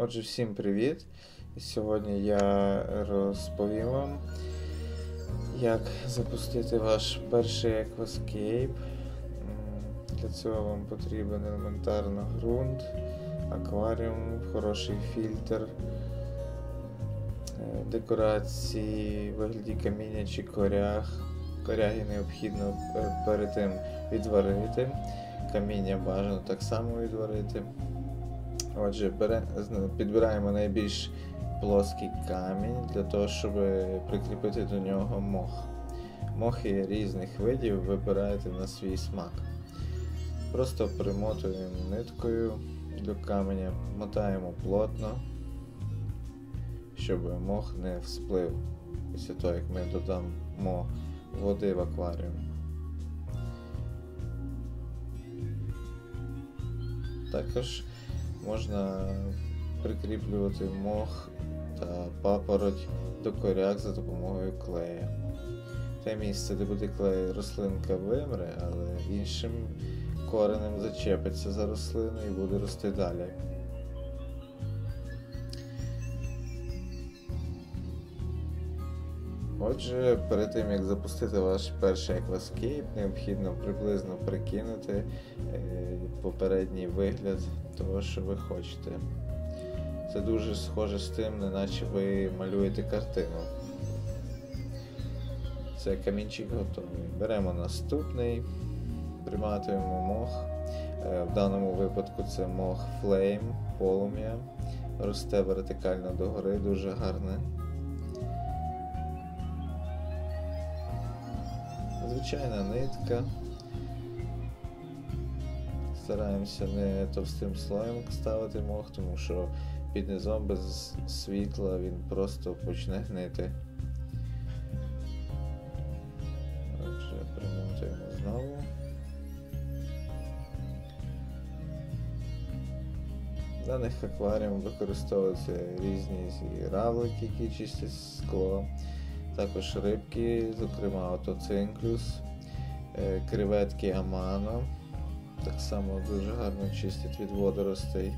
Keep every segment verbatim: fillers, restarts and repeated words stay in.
Отже, всім привіт! Сьогодні я розповім вам, як запустити ваш перший Aquascape. Для цього вам потрібен елементарно ґрунт, акваріум, хороший фільтр, декорації в вигляді каміння чи коряг. Коряги необхідно перед тим відварити, каміння бажано так само відварити. Отже, підбираємо найбільш плоский камінь для того, щоб прикріпити до нього мох. Мохи різних видів вибираєте на свій смак. Просто примотуємо ниткою до каменя, мотаємо плотно, щоб мох не всплив після того, як ми додамо води в акваріум. Також можна прикріплювати мох та папороть до коряг за допомогою клея. Те місце, де буде клей, рослинка вимре, але іншим коренем зачепиться за рослину і буде рости далі. Отже, перед тим як запустити ваш перший Aquascape, необхідно приблизно прикинути е, попередній вигляд того, що ви хочете. Це дуже схоже з тим, неначе ви малюєте картину. Це камінчик готовий. Беремо наступний, приматуємо мох. Е, в даному випадку це мох Flame, полум'я. Росте вертикально догори, дуже гарне. Звичайна нитка. Стараємося не товстим слоєм ставити мох, тому що під низом без світла він просто почне гнити. Отже, примотуємо знову. В даних акваріумах використовуються різні равлики, які чистять скло. Також рибки, зокрема отоцинклюс, креветки амано, так само дуже гарно чистять від водоростей.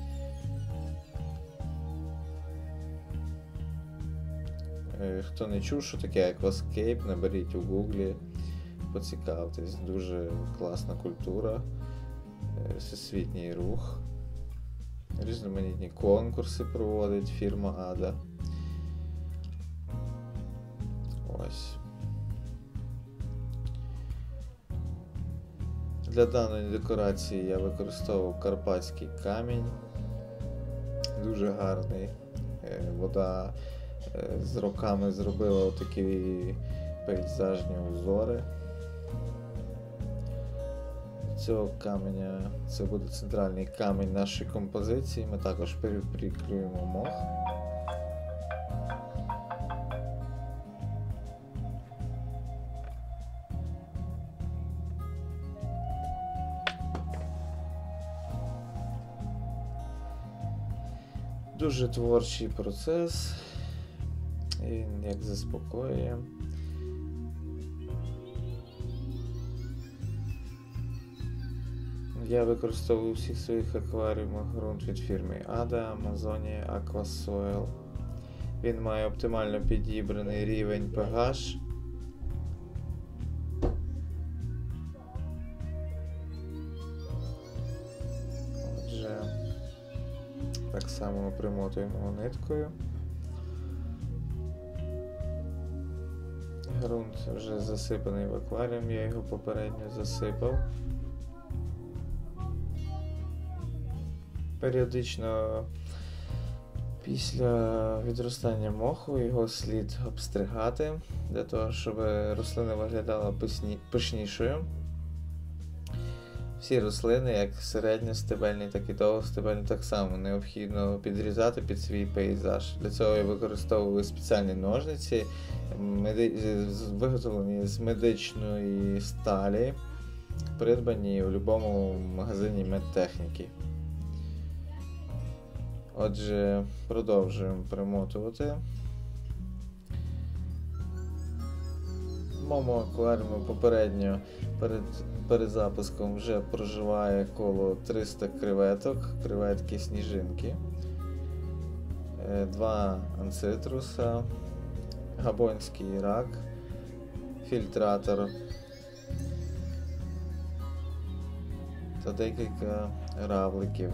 Хто не чув, що таке Aquascape, наберіть у гуглі, поцікавтесь, дуже класна культура, всесвітній рух, різноманітні конкурси проводить фірма Ада. Ось. Для даної декорації я використовував карпатський камінь, дуже гарний. Вода з роками зробила такі пейзажні узори. Цього каменя, це буде центральний камінь нашої композиції, ми також прикріплюємо мох. Дуже творчий процес, він як заспокоює. Я використовую у всіх своїх акваріумах ґрунт від фірми Ада, Amazonia Aquasoil. Він має оптимально підібраний рівень pH. Так само ми примотуємо ниткою. Ґрунт вже засипаний в акваріум, я його попередньо засипав. Періодично після відростання моху його слід обстригати, для того, щоб рослина виглядала пишнішою. Всі рослини, як середньостебельні, так і довгостебельні, так само необхідно підрізати під свій пейзаж. Для цього я використовую спеціальні ножниці, виготовлені з медичної сталі, придбані у будь-якому магазині медтехніки. Отже, продовжуємо примотувати. В моєму акваріумі попередньо перед перед запуском вже проживає коло триста креветок, креветки сніжинки. два анцитруса, габонський рак, фільтратор та декілька равликів.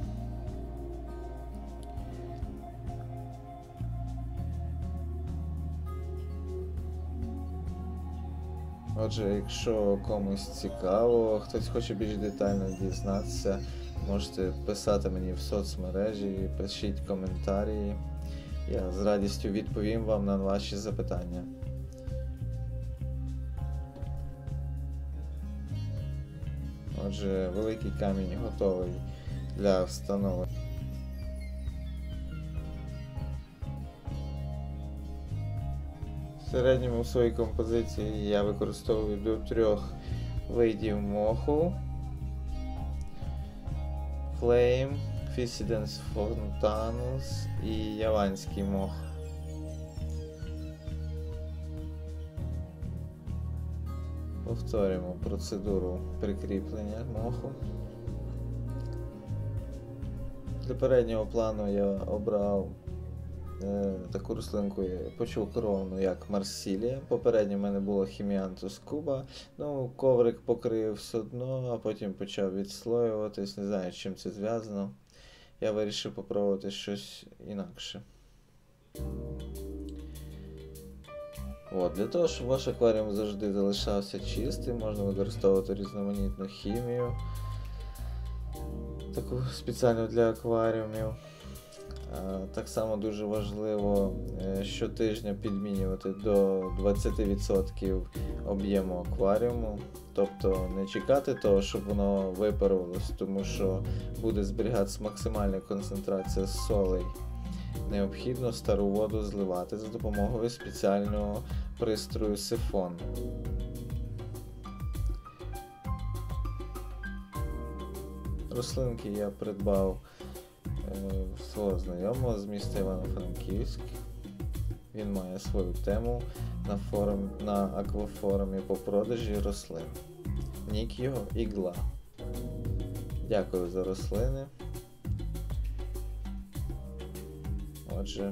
Отже, якщо комусь цікаво, хтось хоче більш детально дізнатися, можете писати мені в соцмережі, пишіть коментарі. Я з радістю відповім вам на ваші запитання. Отже, великий камінь готовий для встановлення. В середньому в своїй композиції я використовую до трьох видів моху: Flame, Fissidens Fontanus і яванський мох. Повторюємо процедуру прикріплення моху. Для переднього плану я обрав е, таку рослинку почвокоровану, як Марсілія. Попередньо в мене було Хіміантус Куба. Ну, коврик покрив все одно, а потім почав відслоюватись. Не знаю, з чим це зв'язано. Я вирішив попробувати щось інакше. От, для того, щоб ваш акваріум завжди залишався чистим, можна використовувати різноманітну хімію, таку спеціальну для акваріумів. Так само дуже важливо щотижня підмінювати до двадцять відсотків об'єму акваріуму. Тобто не чекати того, щоб воно випарувалось, тому що буде зберігатися максимальна концентрація солей. Необхідно стару воду зливати за допомогою спеціального пристрою сифон. Рослинки я придбав е, свого знайомого з міста Івано-Франківськ. Він має свою тему на, форум, на аквафорумі по продажі рослин. Нік його Ігла. Дякую за рослини. Отже,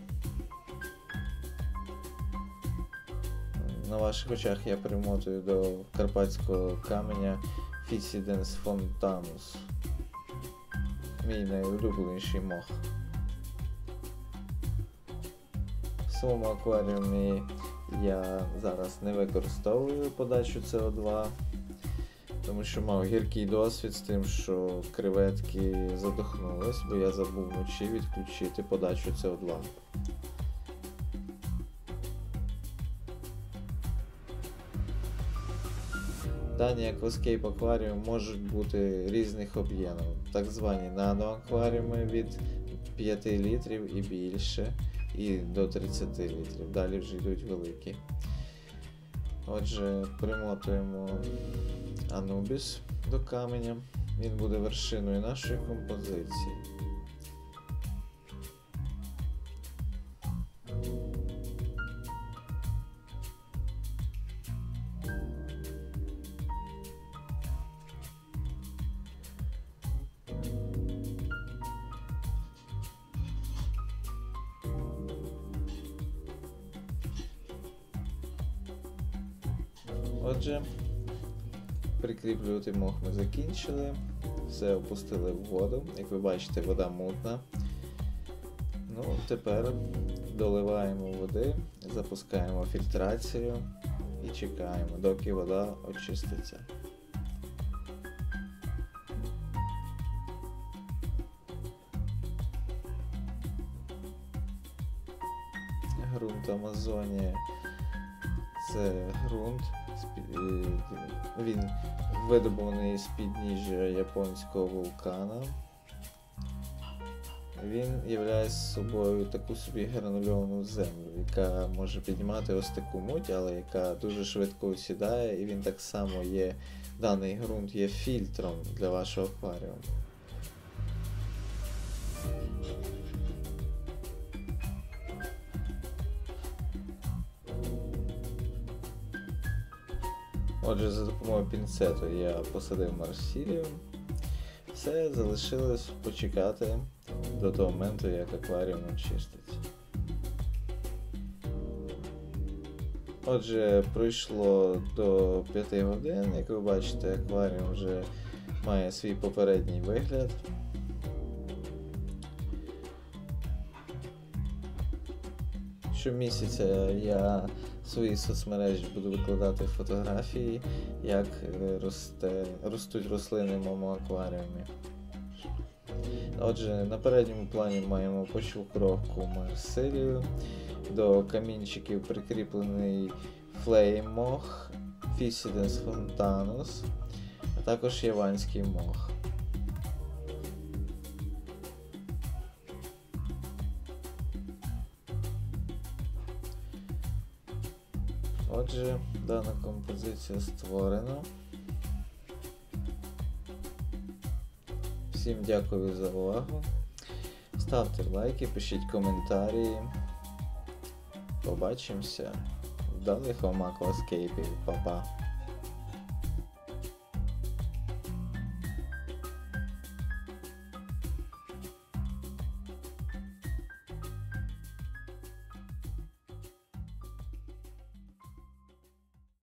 на ваших очах я примотую до карпатського каменя Fissidens Fontanus. Мій найулюбленіший мох. В своєму акваріумі я зараз не використовую подачу С О два, тому що мав гіркий досвід з тим, що креветки задохнулись, бо я забув вночі відключити подачу С О два. Дані акваскейп акваріум можуть бути різних об'ємів, так звані наноакваріуми від п'яти літрів і більше, і до тридцяти літрів, далі вже йдуть великі. Отже, примотуємо Анубіс до каменя, він буде вершиною нашої композиції. Отже, прикріплювати мох ми закінчили, все опустили в воду, як ви бачите, вода мутна. Ну, тепер доливаємо води, запускаємо фільтрацію і чекаємо, доки вода очиститься. Ґрунт Амазонія – це ґрунт, він видобуваний з підніжжя японського вулкана. Він являє собою таку собі гранульовану землю, яка може піднімати ось таку муть, але яка дуже швидко осідає, і він так само є, даний ґрунт є фільтром для вашого акваріуму. Отже, за допомогою пінцету я посадив Марсілію. Все, залишилось почекати, до того моменту, як акваріум очиститься. Отже, пройшло до п'яти годин, як ви бачите, акваріум вже має свій попередній вигляд. Щомісяця я в свої соцмережі буду викладати фотографії, як росте, ростуть рослини в моєму акваріумі. Отже, на передньому плані маємо почвокровку марсилію, до камінчиків прикріплений Flame мох, Physidens fontanus, а також яванський мох. Отже, дана композиція створена. Всім дякую за увагу. Ставте лайки, пишіть коментарі. Побачимося. Вдалих вам акваскейпів. Па-па.